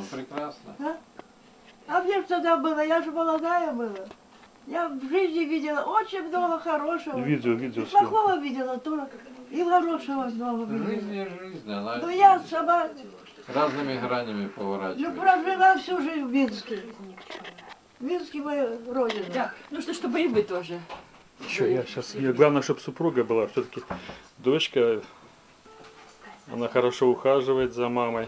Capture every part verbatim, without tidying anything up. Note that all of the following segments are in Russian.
Ну прекрасно. А? А мне тогда было, я же молодая была. Я в жизни видела очень много хорошего. Видео, видео. И плохого видела тоже. И хорошего много видела. Жизнь и жизнь, она Но я сама, разными гранями ну, поворачивает. прожила всю жизнь в Минске. Минске моя родина. Да, ну что, чтобы и вы тоже. Еще я сейчас, я, главное, чтобы супруга была, все-таки дочка, она хорошо ухаживает за мамой.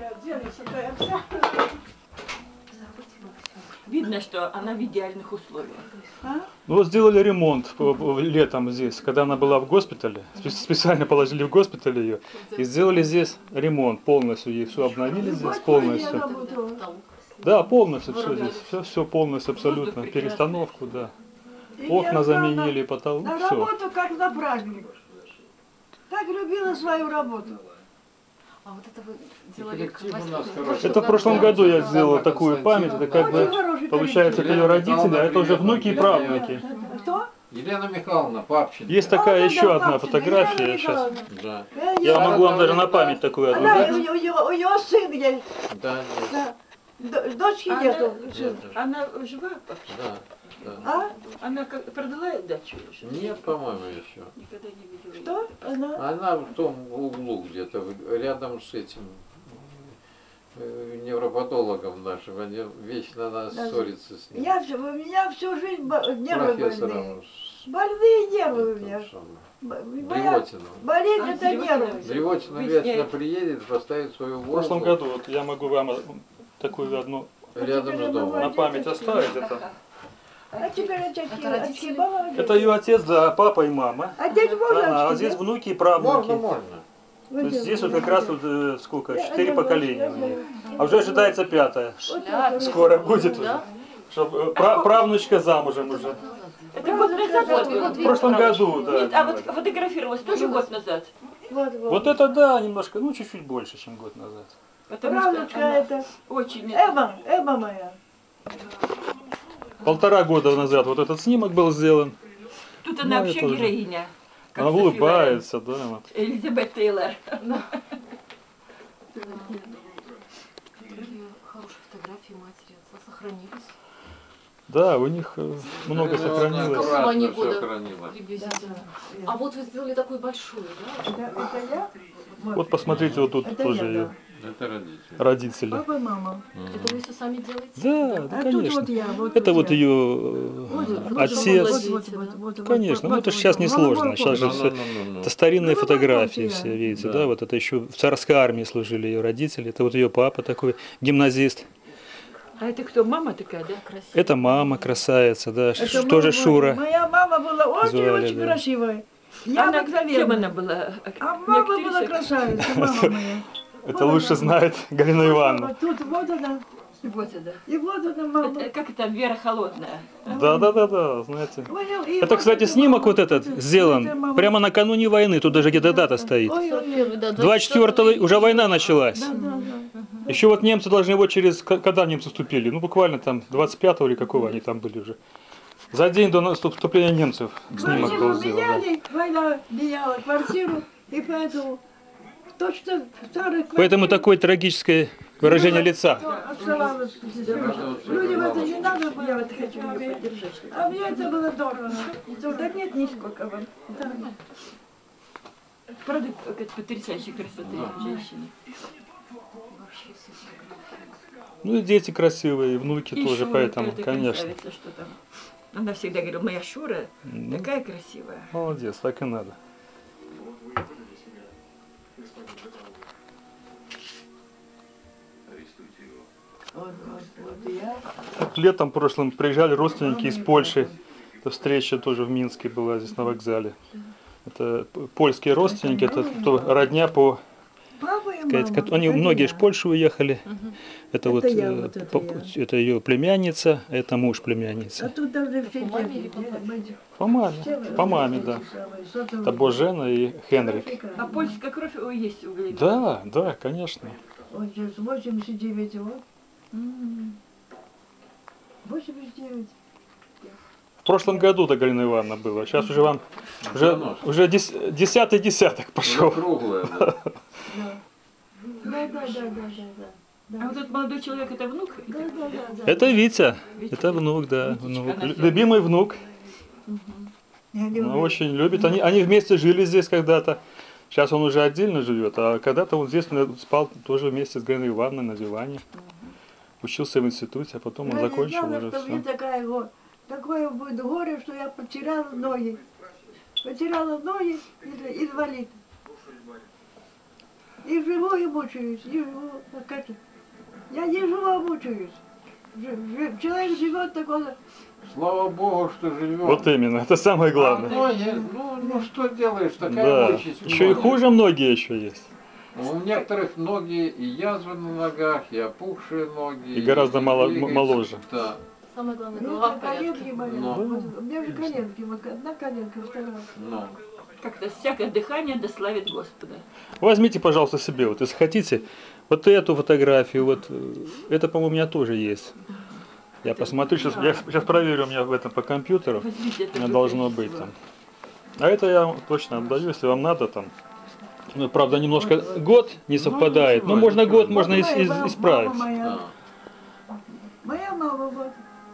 Видно, что она в идеальных условиях. А? Ну вот сделали ремонт летом здесь, когда она была в госпитале, специально положили в госпиталь ее и сделали здесь ремонт полностью, ей все обновили здесь полностью. Да, полностью все здесь, все, все полностью, абсолютно, перестановку, да. Окна заменили, потолок, на все. работу как на праздник. Так любила свою работу. А вот это вы делали Коллектив у нас хороший. Это в прошлом году я сделал такую память, это как бы, получается, это ее родители, а это уже внуки и правнуки. Кто? Елена Михайловна, Папченко. Есть такая А, еще да, одна Папченко, фотография Елена сейчас. Да, Я могу вам даже на память такую одну Она, дать. у, нее, у нее сын есть. да, есть. Да. Д- Дочки Она- нету. Нет, Она жива, папа? да, да. А? Она как, продала дачу еще? Нет, по-моему, еще. Никогда не видела. Что? Она? Она в том углу где-то, в- рядом с этим э, невропатологом нашим. Они вечно нас Да. ссорится с ним. Я, всю- у меня всю жизнь бо- нервы больные. Профессором. с- Больные нервы у меня. этим самым, Б- моя Древотиным. болезнь А, это Древотина. нервы. Древотина Выясняет. вечно приедет, поставит свою В Волгу прошлом году, вот я могу вам такую одну рядом с домом. на память оставить. Это, А теперь эти Это родители? это ее отец, да, папа и мама. А здесь можно? А, а очки, здесь да? внуки и Можно, правнуки. можно. То есть здесь вот как раз вот э, сколько, Я- четыре я- поколения я- у нее. А уже ожидается пятое. Шляпы. Скоро будет уже. Да? Чтоб, э, пра- правнучка замужем уже. Это год назад? Вот, вы- вот, В прошлом году, Нет, да. а вот фотографировалась тоже год назад? Вот, вот. Вот это да, немножко, ну чуть-чуть больше, чем год назад. Потому что Правнучка она это. очень... Эма, Эма моя. Полтора года назад вот этот снимок был сделан. Тут она Ну, вообще это уже- героиня. как Она Софи улыбается, да. Вот. Лорен. Элизабет Тейлор. Хорошие фотографии матери, отца сохранились. Да, у них э, много Елена сохранилось. аккуратно Они всё года хранила. приблизительно. А вот вы сделали такую большую, да? Это, это я? Вот посмотрите, вот тут Это тоже я, ее Это родители. родители. Папа и мама. Это вы все сами делаете? Да, да, А тут конечно. вот я. Вот, Это вот я. ее Вот, э, вот, отец. Вот, вот, вот, вот, Конечно, вот, ну это вот, же сейчас вот, не вот, сложно. вот, Сейчас же вот. все. Ну-ну-ну-ну. Это старинные Ну, фотографии вот, все, да. видите, Да. да, вот это еще в царской армии служили ее родители. Это вот ее папа такой, гимназист. А это кто? Мама такая, да? Красиво. Это мама красавица, да, ш- Это тоже мама- Шура. Моя мама была Звали, очень-очень да. красивая. Я Она, кем обыкновенная. она была? А Не мама была актриса? красавица, мама моя. Это лучше знает Галина Ивановна. Вот тут вот она. Вот это. И вот она мама. Э, Как это? Вера Холодная. Да, да, да, да, знаете. Ой, и Это, вот кстати, эта снимок мама. вот этот Это сделан мама. прямо накануне войны. Тут даже где-то дата стоит. Ой, ой, ой. Да, двадцать четвёртого уже война началась. Да, да, да. Еще вот немцы должны вот через... к- Когда немцы вступили? Ну, буквально там двадцать пятого или какого они там были уже. За день до наступ- вступления немцев снимок был Квартиру сделан. да. меняли, война меняла квартиру, и поэтому точно старый Поэтому такое трагическое выражение лица. оставалось. Людям это не надо было. Я вот хочу ее поддержать. А мне это было дорого. Да нет, нисколько вам. Правда, как потрясающей красоты женщины. Ну и дети красивые, и внуки И тоже, Шура, поэтому, эта конечно. красавица, что там. Она всегда говорила, моя Шура Ну. такая красивая. Молодец, так и надо. Вот, вот, вот я. Летом прошлым приезжали родственники из Польши. Это встреча тоже в Минске была, здесь на вокзале. Это п- польские родственники, это то родня по... Папа и сказать, мама. ко- они это многие я. ж в Польшу уехали. Это, вот, я, э, вот это по- я. это ее племянница, это муж А племянницы. тут должны все По маме дети, или по э, папе? быть. По маме, Все по маме, эти да. самые, что там Это Божена и Хенрик. А польская кровь о, есть у Галины? Да, да, конечно. Вот сейчас восемьдесят девять год. М. восемьдесят девять. В прошлом году до Галина Ивановна было. Сейчас уже вам уже, уже дес- десятый десяток Уже пошел. круглая, да. Да. Да, да, да, да, да, да. Да. А вот этот молодой человек, это внук? Да, да, да, да. Это Витя. Витя. Это внук, да. Витечка, Внук. она Лю- всё- Любимый внук. Я Он люблю. очень любит. Они, они вместе жили здесь когда-то. Сейчас он уже отдельно живет, а когда-то он здесь наверное, спал тоже вместе с Галиной Ивановной на диване. Учился в институте, а потом он Я не закончил знала, уже что мне все. такая го- такое будет горе, что я потеряла ноги. Потеряла ноги, и- инвалид. И живу, и мучаюсь. И живу, а как это? Я не живу, а мучаюсь. Жи- жи- Человек живет такой. Слава Богу, что живем. Вот именно, это самое А главное. многие, ну, ну что делаешь, такая Да. участь. Еще и многих. хуже многие еще есть. У некоторых ноги и язвы на ногах, и опухшие ноги. И гораздо мало- двигаются. моложе. Да. Самое главное, У меня голова в коленки порядке. болят. Ну. Вот У меня же коленки, вот одна коленка, вторая. Ну. Как-то всякое дыхание дославит Господа. Возьмите, пожалуйста, себе, вот если хотите, вот эту фотографию, вот э, это, по-моему, у меня тоже есть. Я посмотрю, сейчас, я сейчас проверю у меня в этом по компьютеру. Возьмите это. У меня же должно прежде быть всего. там. А это я вам точно отдаю, если вам надо там. Ну, правда, немножко год не совпадает, но ничего, можно ничего. год можно Вот ис- моя ис- мама исправить. Моя, Да. моя мама вот.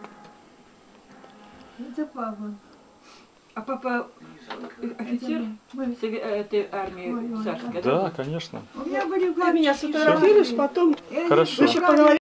Это папа. А папа э, офицер Мы- сове- э, этой армии Ой, ой, царской, Да, конечно. У меня были Ты меня сфотографируешь, потом И они Хорошо. искали